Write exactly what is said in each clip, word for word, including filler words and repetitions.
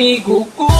amigo ko.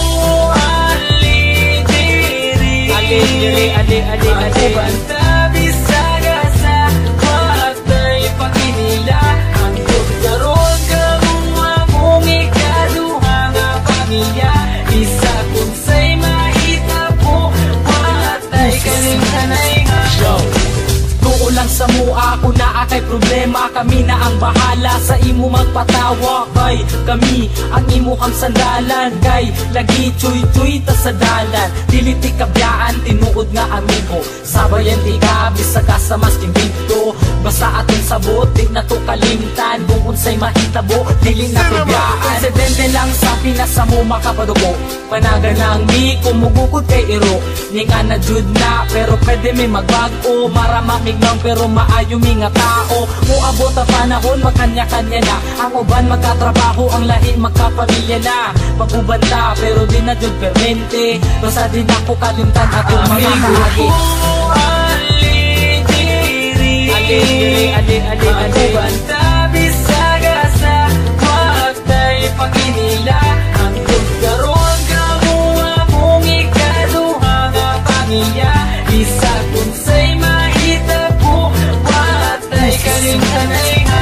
Ali diri, ali diri, ali ali ali banta bisaga sa matay paginila. Ang karon kamong among ikaduha nga pamilya. Isa kung say mahitabo matay kalimtanay nga. Tuo lang sa mua ako na akay problema. Kami na ang bahala sa imo magpatawa. Kay kami ang imuhang sandalan. Kay lagi chuy-chuy ta sa dalan. Dili ti kabyaan tinuod nga amigo. Sabayan ti gabi sa kasamas kimbito. Basta atong sabot di na to kalimtan. Kung unsay mahitabo dili na kabyaan. Insidente lang sa pinasa mo makapadugo. Panaga nang mi kumugukod kay iro. Ni nga na jud na pero pwede may magbago. Maramamig lang pero maayo mi nga tao. Muabot ang panahon magkanya-kanya na. Ang uban magkatrabaho, ang lahi magkapamilya na. Magubanta pero di na jud permente. Basta di na ko kalimtan atong mga kaagi. Ali diri, ali diri, ali ali ali banta bisaga sa matay paginila. Ang karon kamuha mong ikaduha nga pamilya. Isa kung say mahitabo matay kalimtanay nga.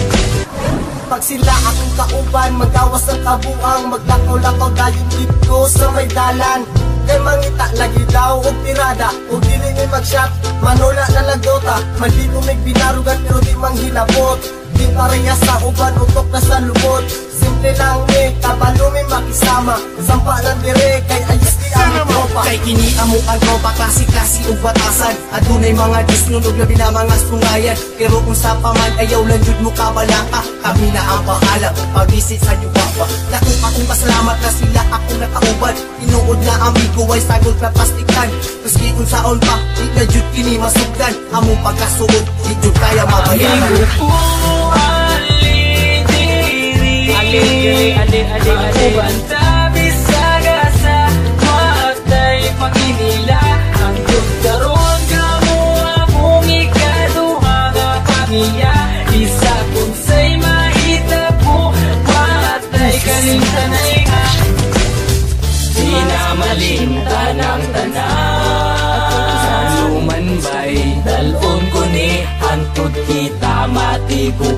Pag sila akong kauban, magawas ang kabuang. Maglakaw-lakaw dayon dito sa may dalan. Kay mangita lagi daw og tirada, og dili ni mag-shop, manula na lagdota. Maligo may binarugan pero di manghilabot. Di pareha sa uban, utok na sa lubot. Simple lang ni, kabalo may makisama. Sampa lang dire, kay ayos di ang tropa. Kay kini amo ang tropa, klase-klase ug batasan. Adunay mga disnunog labi na mga sungayan. Pero kung sa paman ayaw lang jud mo kabalaka. Kami na ang bahala, pag-visit sa Yuwapa. Dako akong pasalamat na sila akong nakauban. Tinuod na amigo ay sagol na plastikan. Maski kung saon pa, di na jud kini masugdan. Among pagkasuod, di jud kaya mabayaran. Amigo ko, ali diri, ali diri, ali ali ali banta bisaga sa matay paginila. Ang karon kamuha mong ikaduha nga pamilya. Isa kung say mahitabo matay kalimtanay nga. Di na malimtan ang tanan. Sumanbay dalon ko ni hantod kita matigo.